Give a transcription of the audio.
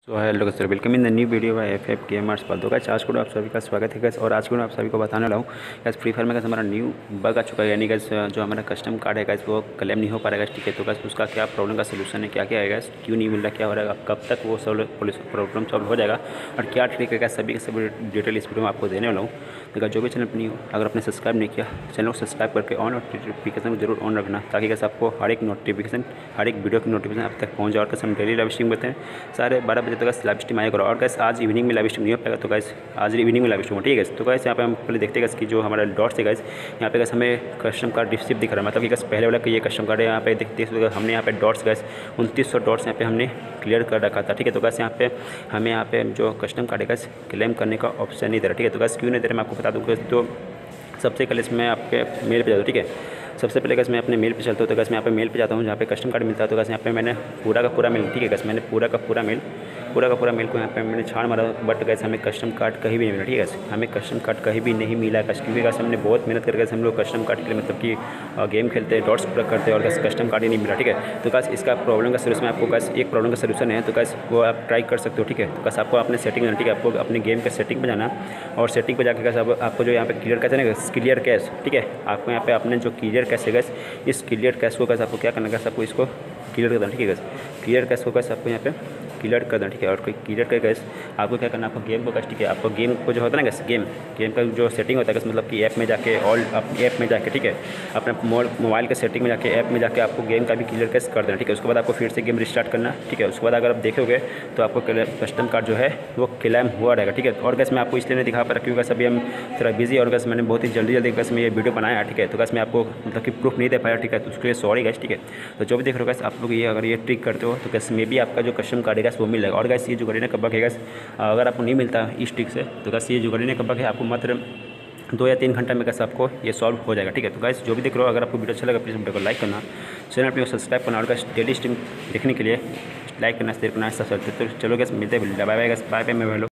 तो hello sir, welcome in the new video by F gamers पर। तो guys आज को आप सभी का स्वागत है गाइस। और आज को मैं आप सभी को बताने वाला हूँ गाइस फ्री फायर में गाइस हमारा न्यू बग आ चुका है, यानी गाइस जो हमारा कस्टम कार्ड है गाइस वो क्लेम नहीं हो पा रहा है। ठीक है, तो गाइस उसका क्या प्रॉब्लम का सोल्यूशन है, क्या क्या है गाइस, क्यों नहीं मिल रहा, क्या हो रहा है, कब तक वो प्रॉब्लम सॉल्व हो जाएगा और क्या ट्रिक है गाइस, सभी के सभी डिटेल इस वीडियो में आपको देने वाला हूँ। तो गाइस जो भी चैनल पर नहीं हो, अगर आपने सब्सक्राइब नहीं किया चैनल को सब्सक्राइब करके ऑन नोटिफिकेशन को जरूर ऑन रखना, ताकि गाइस आपको हर एक नोटिफिकेशन, हर एक वीडियो की नोटिफिकेशन आप तक पहुँच जाए। और हम डेली लाइव स्ट्रीम करते हैं, साढ़े 12 बजे तक लाइव स्ट्रीम आएगा। और गाइस आज इवनिंग में लाइव स्ट्रीम नहीं हो पाएगा, तो गाइस आज इवनिंग में लाइव स्ट्रीम हो, ठीक है। तो गाइस यहाँ पे हम पहले देखते हैं कि जो हमारा डॉट्स है गाइस, यहाँ पे गाइस हमें कस्टम कार्ड रिसिप्ट दिख रहा है, मतलब कि गाइस पहले वाला कि ये कस्टम कार्ड है। यहाँ पे देखते हैं हमने यहाँ पे डॉट्स गाइस 2900 डॉट्स यहाँ पे हमने क्लियर कर रखा था, ठीक है। तो गाइस यहाँ पे हमें यहाँ पे जो कस्टम कार्ड है गाइस क्लेम करने का ऑप्शन नहीं दे रहा, ठीक है। तो गाइस क्यों नहीं दे रहा मैं आपको बता दूँ। तो सबसे पहले इसमें आपके मेल पे जाता हूँ, ठीक है। सबसे पहले गाइस मैं अपने मेल पे चलता हूँ। तो गाइस मैं यहाँ पे मेल पे जाता हूँ जहाँ पे कस्टम कार्ड मिलता है। तो गाइस यहाँ पे मैंने पूरा का पूरा मेल, ठीक है गाइस, मैंने पूरा का पूरा मेल को यहाँ पे मैंने छाड़ मारा, बट गाइस हमें कस्टम कार्ड कहीं भी नहीं मिला, ठीक है। हमें कस्टम कार्ड कहीं भी नहीं मिला गाइस, क्योंकि गाइस हमने बहुत मेहनत करके हम लोग कस्टम कार्ड के लिए मतलब कि गेम खेलते हैं, डॉट्स पूरा करते हैं, और गाइस कस्टम कार्ड ही नहीं मिला, ठीक है। तो गाइस इसका प्रॉब्लम का सोल्यूशन आपको गाइस एक प्रॉब्लम का सोल्यूशन है, तो गाइस वो आप ट्राई कर सकते हो, ठीक है। तो गाइस आपको अपने सेटिंग में, ठीक है, आपको अपने गेम के सेटिंग में जाना, और सेटिंग पे जाकर गाइस आपको जो यहाँ पे क्लियर कैश है ना, क्लियर कैश, ठीक है, आपको यहाँ पे अपने जो क्लियर कैश है गाइस, इस क्लियर कैश को गाइस आपको क्या करना है, आपको इसको क्लियर कर देना, ठीक है गाइस। क्लियर कैश को गाइस आपको यहाँ पे क्लियर कर देना, ठीक है। और कोई क्लियर कर गैस आपको क्या करना है, आपको गेम को गाइस, ठीक है, आपको गेम को जो होता है ना गैस, गेम का जो सेटिंग होता है गैस, मतलब कि ऐप में जाके, ऑल ऐप में जाके, ठीक है, अपने मोबाइल के सेटिंग में जाके, ऐप में जाके आपको गेम का भी क्लियर कैश कर देना, ठीक है। उसके बाद आपको फिर से गेम रिस्टार्ट करना, ठीक है। उसके बाद अगर आप देखोगे तो आपको कस्टम कार्ड जो है वो क्लेम हुआ रहेगा, ठीक है। और गैस मैं आपको इसलिए नहीं दिखा पा रहा क्योंकि गैस अभी हम थोड़ा बिजी, और गैस मैंने बहुत ही जल्दी गैस में ये वीडियो बनाया, ठीक है। तो गैस मैं आपको मतलब कि प्रूफ नहीं दे पाया, ठीक है, तो उसके लिए सॉरी गैस, ठीक है। तो जो भी देख रहे हो गैस आप लोग, ये अगर ये ट्रिक करते हो तो गैस में भी आपका जो कस्टम कार्ड है गैस वो मिल जाएगा। और गैस ये जो गरीना का बग है गैस, अगर आपको नहीं मिलता इस ट्रिक से, तो गैस ये जो गरीना का बग है आपको मात्र 2 या 3 घंटा में गैस आपको ये सॉल्व हो जाएगा, ठीक है। तो गाइस जो भी देख रहे हो, अगर आपको वीडियो अच्छा लगा प्लीज़ वीडियो को लाइक करना, चैनल पर सब्सक्राइब करना, और गाइस डेली स्ट्रीम देखने के लिए लाइक करना, शेयर करना, ऐसा चलते। तो चलो गैस मिलते हैं, bye bye guys, bye bye मैं हेलो।